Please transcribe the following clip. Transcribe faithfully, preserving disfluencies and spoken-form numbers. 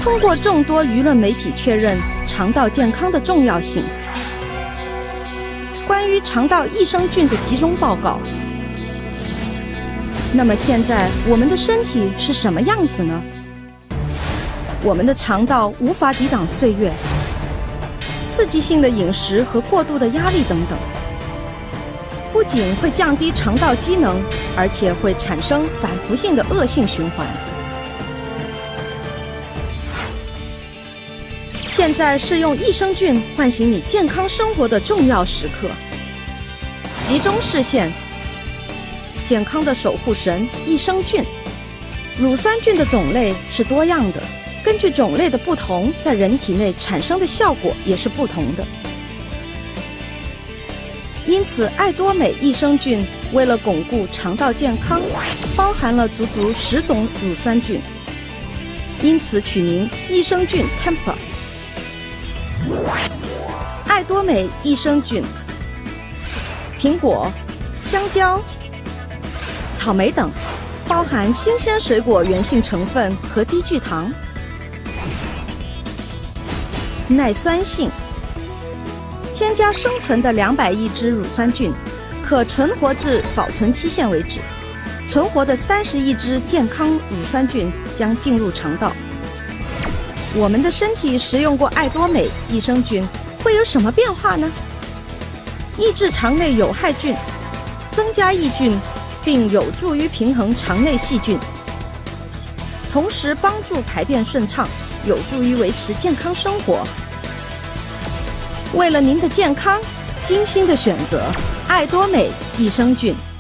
通过众多舆论媒体确认肠道健康的重要性。关于肠道益生菌的集中报告。那么现在我们的身体是什么样子呢？我们的肠道无法抵挡岁月、刺激性的饮食和过度的压力等等，不仅会降低肠道机能，而且会产生反复性的恶性循环。现在是用益生菌唤醒你健康生活的重要时刻。集中视线，健康的守护神益生菌。乳酸菌的种类是多样的，根据种类的不同，在人体内产生的效果也是不同的。因此，艾多美益生菌为了巩固肠道健康，包含了足足十种乳酸菌，因此取名益生菌 十 plus。艾多美益生菌，苹果、香蕉、草莓等，包含新鲜水果原性成分和低聚糖。耐酸性，添加生存的两百亿只乳酸菌，可存活至保存期限为止。存活的三十亿只健康乳酸菌将进入肠道。我们的身体食用过艾多美益生菌会有什么变化呢？抑制肠内有害菌，增加益菌，并有助于平衡肠内细菌，同时帮助排便顺畅，有助于维持健康生活。为了您的健康，精心的选择艾多美益生菌。